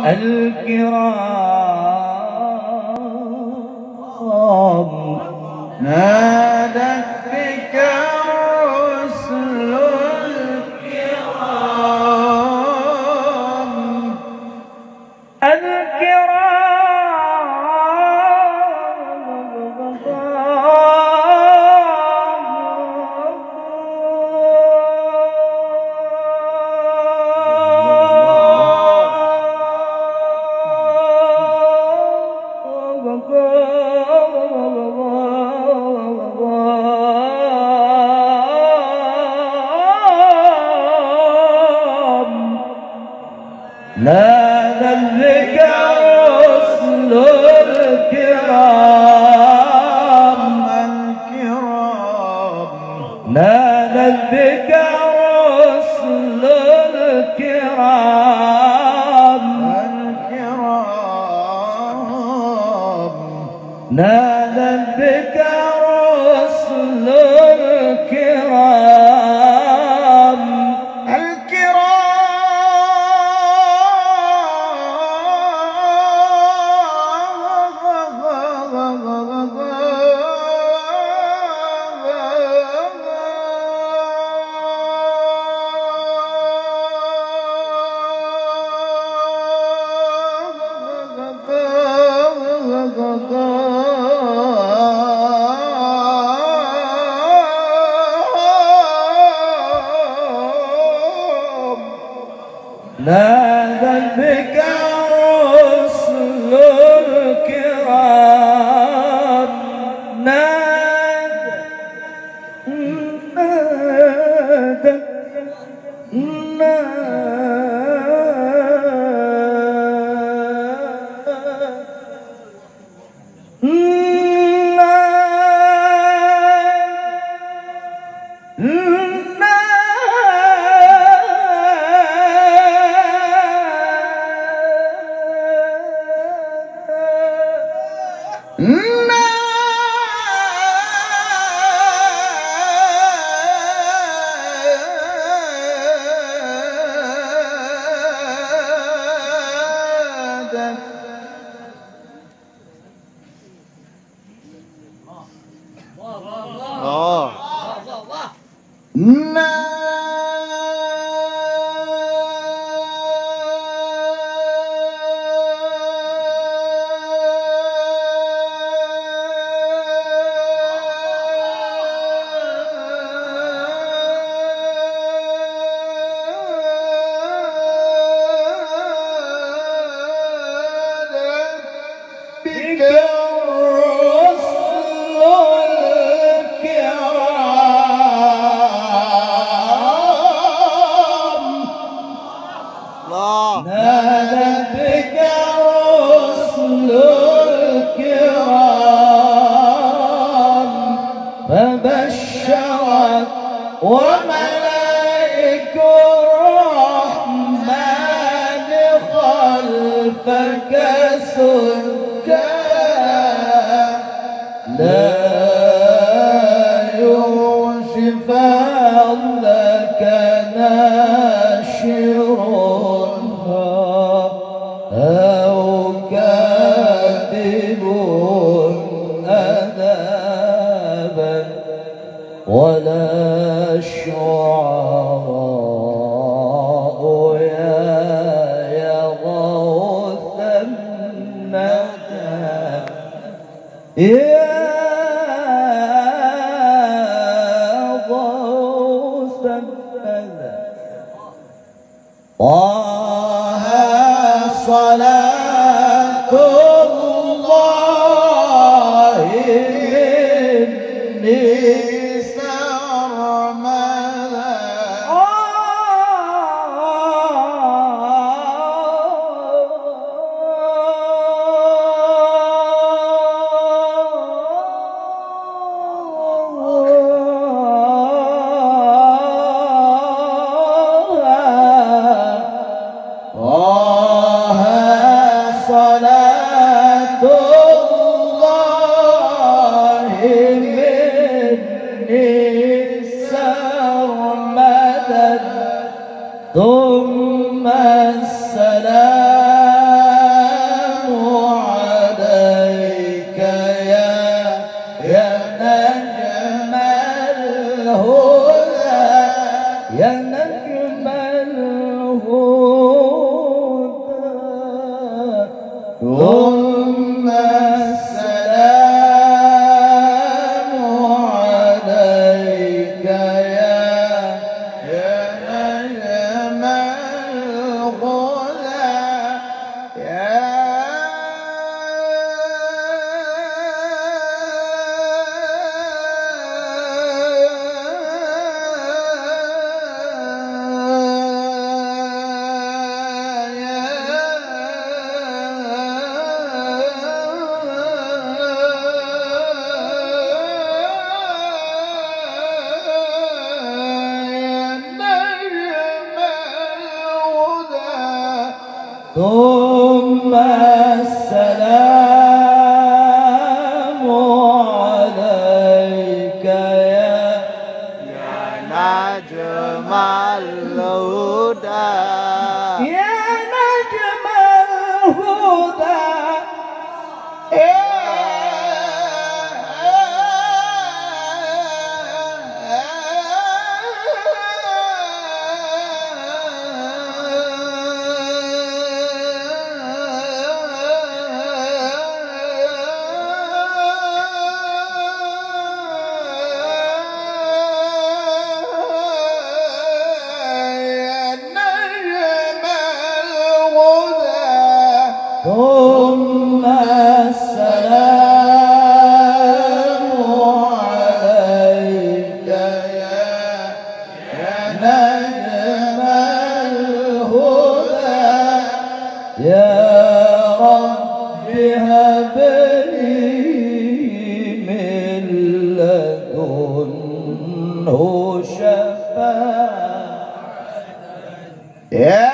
الكرام نادت بك رسل الكرام نادت بك رسل الكرام نادت بك رسل الكرام نادت بك رسل الكرام نادت بك رسل الكرام نادت بك رسل الكرام فبشرت وملائك الرحمن خلفك سجدا لا يوصف لك ناشر أو كاتب أدابا ولا شعراء يا غوث الندى يا غوث الندى طه صلاة الله مني سرمدا طه ثم السلام عليك يا نجم الهدى يا نجم الهدى ثم السلام عليك يا نجم الهدى يا رب هب لي من لدنه شفاعة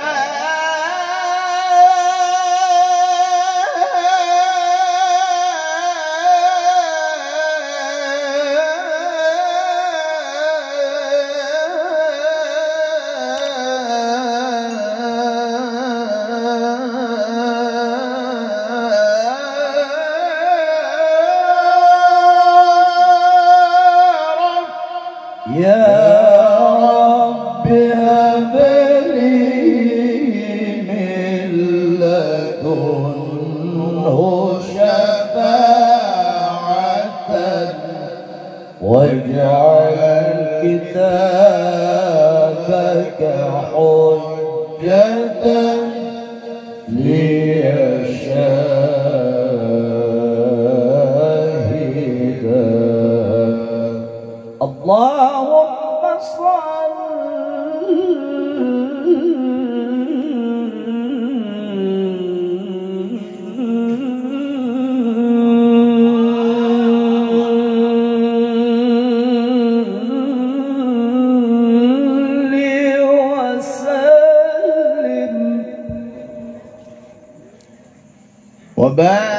يا رب هب لي من لدنه شفاعة واجعل كتابك حجة لي شاهدا اللهم صل وسلم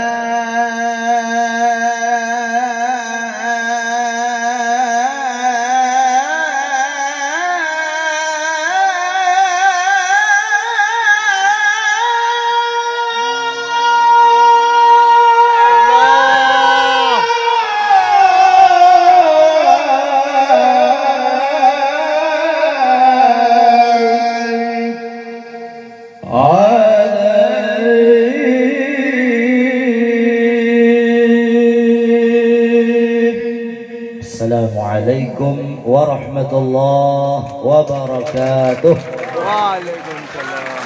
السلام عليكم ورحمة الله وبركاته. وعليكم السلام.